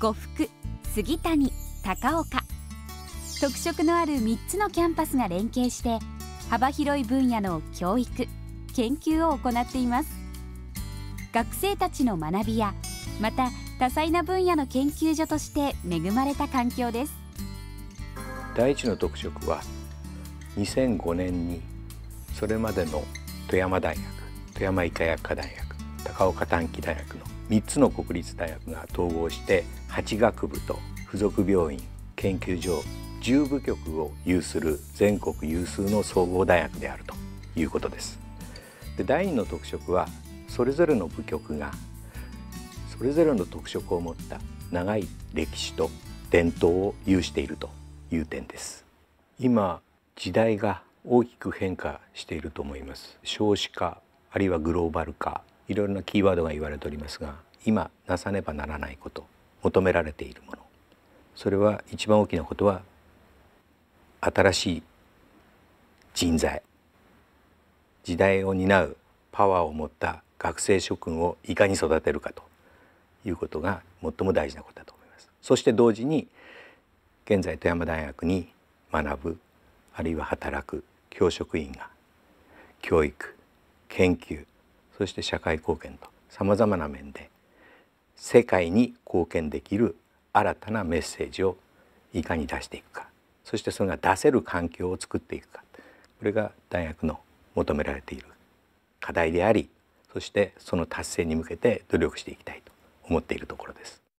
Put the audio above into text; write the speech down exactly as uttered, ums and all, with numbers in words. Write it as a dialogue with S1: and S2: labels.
S1: 呉服、杉谷、高岡、特色のあるみっつのキャンパスが連携して幅広い分野の教育・研究を行っています。学生たちの学びやまた多彩な分野の研究所として恵まれた環境です。
S2: 第一の特色はにせんごねんにそれまでの富山大学、富山医科薬科大学、高岡短期大学のみっつの国立大学が統合してはち学部と附属病院、研究所じゅう部局を有する全国有数の総合大学であるということです。で、第二の特色はそれぞれの部局がそれぞれの特色を持った長い歴史と伝統を有しているという点です。今時代が大きく変化していると思います。少子化あるいはグローバル化、いろいろなキーワードが言われておりますが、今なさねばならないこと、求められているもの、それは一番大きなことは新しい人材、時代を担うパワーを持った学生諸君をいかに育てるかということが最も大事なことだと思います。そして同時に現在富山大学に学ぶあるいは働く教職員が教育、研究、そして社会貢献とさまざまな面で世界に貢献できる新たなメッセージをいかに出していくか、そしてそれが出せる環境を作っていくか、これが大学の求められている課題であり、そしてその達成に向けて努力していきたいと思っているところです。